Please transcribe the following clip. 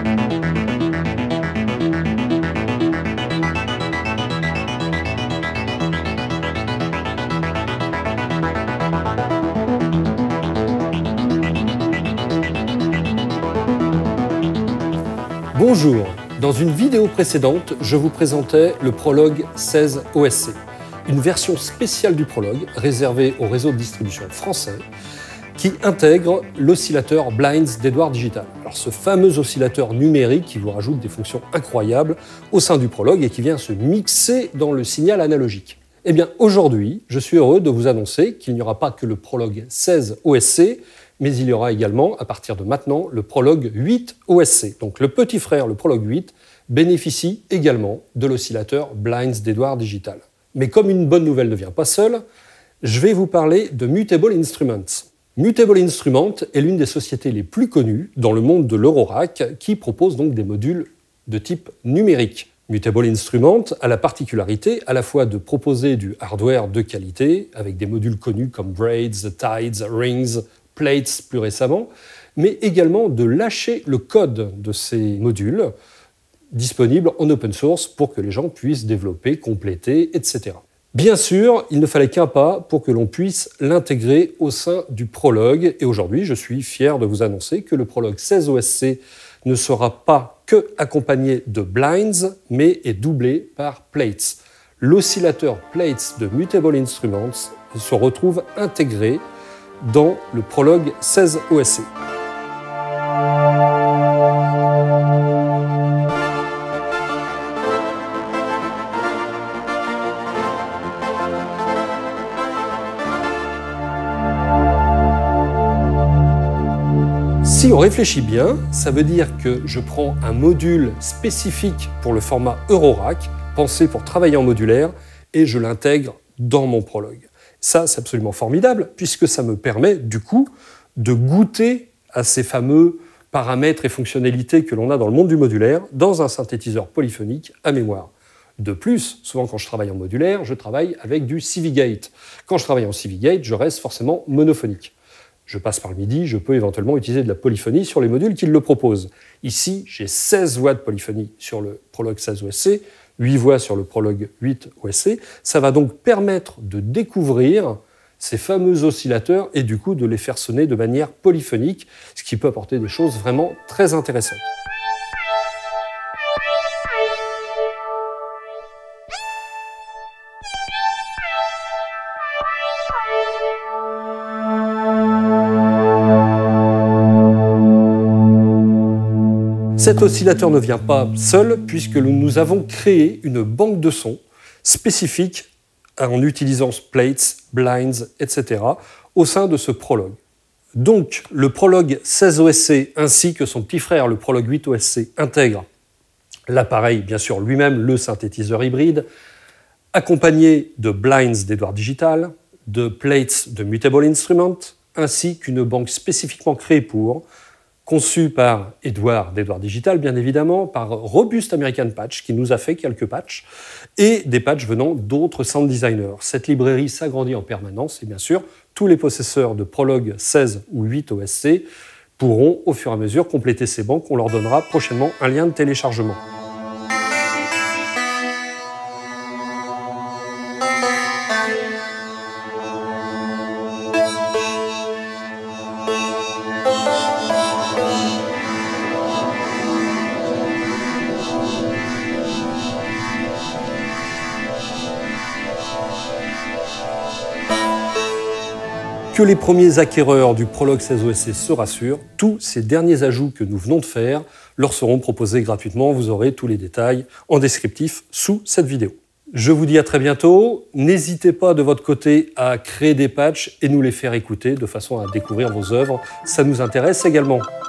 Bonjour, dans une vidéo précédente, je vous présentais le Prolog 16 OSC, une version spéciale du Prolog réservée au réseau de distribution français qui intègre l'oscillateur Blinds d'Edouard Digital. Alors ce fameux oscillateur numérique qui vous rajoute des fonctions incroyables au sein du Prolog et qui vient se mixer dans le signal analogique. Eh bien aujourd'hui, je suis heureux de vous annoncer qu'il n'y aura pas que le Prolog 16 OSC, mais il y aura également, à partir de maintenant, le Prolog 8 OSC. Donc le petit frère, le Prolog 8, bénéficie également de l'oscillateur Blinds d'Edouard Digital. Mais comme une bonne nouvelle ne vient pas seule, je vais vous parler de Mutable Instruments. Mutable Instruments est l'une des sociétés les plus connues dans le monde de l'Eurorack qui propose donc des modules de type numérique. Mutable Instruments a la particularité à la fois de proposer du hardware de qualité avec des modules connus comme Braids, Tides, Rings, Plates plus récemment, mais également de lâcher le code de ces modules disponibles en open source pour que les gens puissent développer, compléter, etc. Bien sûr, il ne fallait qu'un pas pour que l'on puisse l'intégrer au sein du Prolog, et aujourd'hui je suis fier de vous annoncer que le Prolog 16 OSC ne sera pas que accompagné de Blinds, mais est doublé par Plates. L'oscillateur Plates de Mutable Instruments se retrouve intégré dans le Prolog 16 OSC. Si on réfléchit bien, ça veut dire que je prends un module spécifique pour le format Eurorack, pensé pour travailler en modulaire, et je l'intègre dans mon Prolog. Ça, c'est absolument formidable, puisque ça me permet, du coup, de goûter à ces fameux paramètres et fonctionnalités que l'on a dans le monde du modulaire, dans un synthétiseur polyphonique à mémoire. De plus, souvent quand je travaille en modulaire, je travaille avec du CV Gate. Quand je travaille en CV Gate, je reste forcément monophonique. Je passe par le MIDI, je peux éventuellement utiliser de la polyphonie sur les modules qui le proposent. Ici, j'ai 16 voix de polyphonie sur le Prolog 16 OSC, 8 voix sur le Prolog 8 OSC. Ça va donc permettre de découvrir ces fameux oscillateurs et du coup de les faire sonner de manière polyphonique, ce qui peut apporter des choses vraiment très intéressantes. Cet oscillateur ne vient pas seul puisque nous avons créé une banque de sons spécifique en utilisant Plates, Blinds, etc. au sein de ce Prolog. Donc le Prolog 16 OSC ainsi que son petit frère le Prolog 8 OSC intègrent l'appareil, bien sûr lui-même, le synthétiseur hybride, accompagné de Blinds d'Edouard Digital, de Plates de Mutable Instruments, ainsi qu'une banque spécifiquement créée pour, conçu par Edouard d'Edouard Digital, bien évidemment, par Robust American Patch, qui nous a fait quelques patchs, et des patchs venant d'autres sound designers. Cette librairie s'agrandit en permanence, et bien sûr, tous les possesseurs de Prolog 16 ou 8 OSC pourront, au fur et à mesure, compléter ces banques. On leur donnera prochainement un lien de téléchargement. Que les premiers acquéreurs du Prolog 16 OSC se rassurent, tous ces derniers ajouts que nous venons de faire leur seront proposés gratuitement. Vous aurez tous les détails en descriptif sous cette vidéo. Je vous dis à très bientôt. N'hésitez pas de votre côté à créer des patchs et nous les faire écouter de façon à découvrir vos œuvres. Ça nous intéresse également.